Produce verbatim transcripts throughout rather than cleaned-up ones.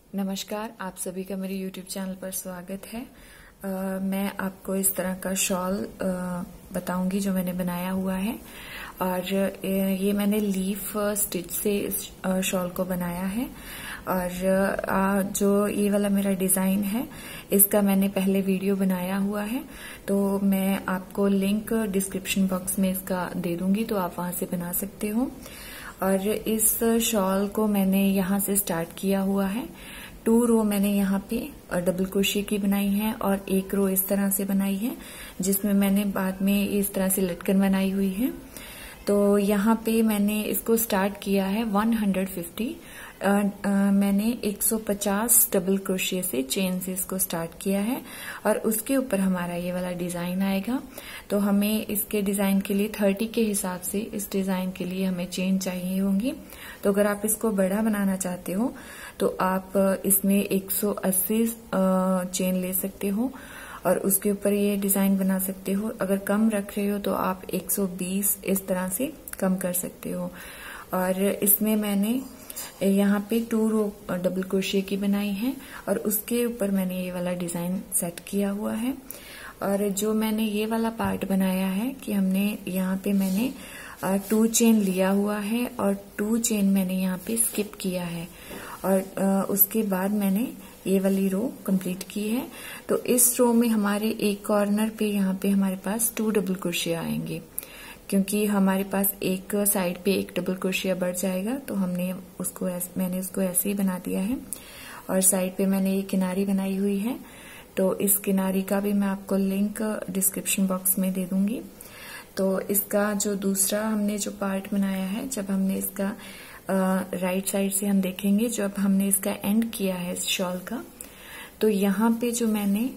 नमस्कार, आप सभी का मेरे यूट्यूब चैनल पर स्वागत है। आ, मैं आपको इस तरह का शॉल बताऊंगी जो मैंने बनाया हुआ है। और ये मैंने लीफ स्टिच से इस शॉल को बनाया है। और आ, जो ये वाला मेरा डिजाइन है इसका मैंने पहले वीडियो बनाया हुआ है, तो मैं आपको लिंक डिस्क्रिप्शन बॉक्स में इसका दे दूंगी, तो आप वहां से बना सकते हो। और इस शॉल को मैंने यहाँ से स्टार्ट किया हुआ है। टू रो मैंने यहाँ पे डबल क्रोशिया की बनाई है और एक रो इस तरह से बनाई है, जिसमें मैंने बाद में इस तरह से लटकन बनाई हुई है। तो यहाँ पे मैंने इसको स्टार्ट किया है एक सौ पचास। आ, आ, मैंने एक सौ पचास डबल क्रोशिया से चेन से इसको स्टार्ट किया है और उसके ऊपर हमारा ये वाला डिजाइन आएगा। तो हमें इसके डिजाइन के लिए तीस के हिसाब से इस डिजाइन के लिए हमें चेन चाहिए होंगी। तो अगर आप इसको बड़ा बनाना चाहते हो तो आप इसमें एक सौ अस्सी चेन ले सकते हो और उसके ऊपर ये डिजाइन बना सकते हो। अगर कम रख रहे हो तो आप एक सौ बीस इस तरह से कम कर सकते हो। और इसमें मैंने यहाँ पे टू रो डबल क्रोशिया की बनाई है और उसके ऊपर मैंने ये वाला डिजाइन सेट किया हुआ है। और जो मैंने ये वाला पार्ट बनाया है कि हमने यहाँ पे मैंने टू चेन लिया हुआ है और टू चेन मैंने यहाँ पे स्किप किया है और उसके बाद मैंने ये वाली रो कंप्लीट की है। तो इस रो में हमारे एक कॉर्नर पे यहाँ पे हमारे पास टू डबल क्रोशिया आएंगे, क्योंकि हमारे पास एक साइड पे एक डबल क्रोशिया बढ़ जाएगा। तो हमने उसको मैंने उसको ऐसे ही बना दिया है और साइड पे मैंने ये किनारी बनाई हुई है। तो इस किनारी का भी मैं आपको लिंक डिस्क्रिप्शन बॉक्स में दे दूंगी। तो इसका जो दूसरा हमने जो पार्ट बनाया है, जब हमने इसका राइट साइड से हम देखेंगे, जब हमने इसका एंड किया है इस शॉल का, तो यहाँ पे जो मैंने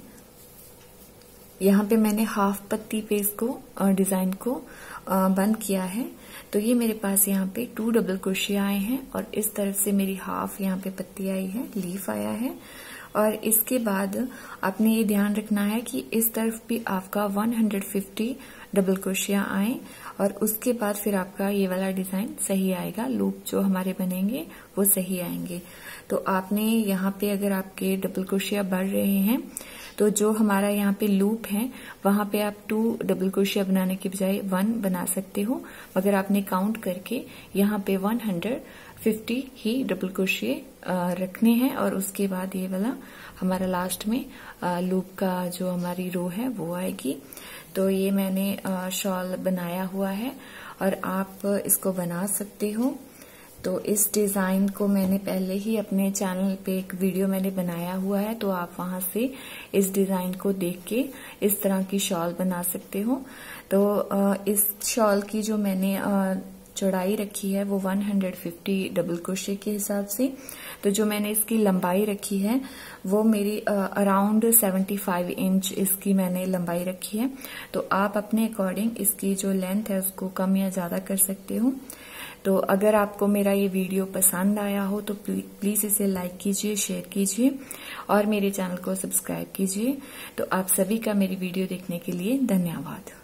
यहाँ पे मैंने हाफ पत्ती पे इसको डिजाइन को बंद किया है। तो ये मेरे पास यहाँ पे टू डबल क्रोशिया आए हैं और इस तरफ से मेरी हाफ यहाँ पे पत्ती आई है, लीफ आया है। और इसके बाद आपने ये ध्यान रखना है कि इस तरफ भी आपका एक सौ पचास डबल क्रोशिया आए और उसके बाद फिर आपका ये वाला डिजाइन सही आएगा। लूप जो हमारे बनेंगे वो सही आएंगे। तो आपने यहाँ पे अगर आपके डबल क्रोशिया बढ़ रहे हैं तो जो हमारा यहाँ पे लूप है वहां पे आप टू डबल क्रोशिया बनाने के बजाय वन बना सकते हो, मगर आपने काउंट करके यहाँ पे एक सौ पचास ही डबल क्रोशिया रखने हैं और उसके बाद ये वाला हमारा लास्ट में लूप का जो हमारी रो है वो आएगी। तो ये मैंने शॉल बनाया हुआ है और आप इसको बना सकते हो। तो इस डिजाइन को मैंने पहले ही अपने चैनल पे एक वीडियो मैंने बनाया हुआ है, तो आप वहां से इस डिजाइन को देख के इस तरह की शॉल बना सकते हो। तो इस शॉल की जो मैंने चौड़ाई रखी है वो एक सौ पचास डबल क्रोशिया के हिसाब से। तो जो मैंने इसकी लंबाई रखी है वो मेरी अराउंड पचहत्तर इंच इसकी मैंने लंबाई रखी है। तो आप अपने अकॉर्डिंग इसकी जो लेंथ है उसको कम या ज्यादा कर सकते हो। तो अगर आपको मेरा ये वीडियो पसंद आया हो तो प्लीज इसे लाइक कीजिए, शेयर कीजिए और मेरे चैनल को सब्सक्राइब कीजिए। तो आप सभी का मेरी वीडियो देखने के लिए धन्यवाद।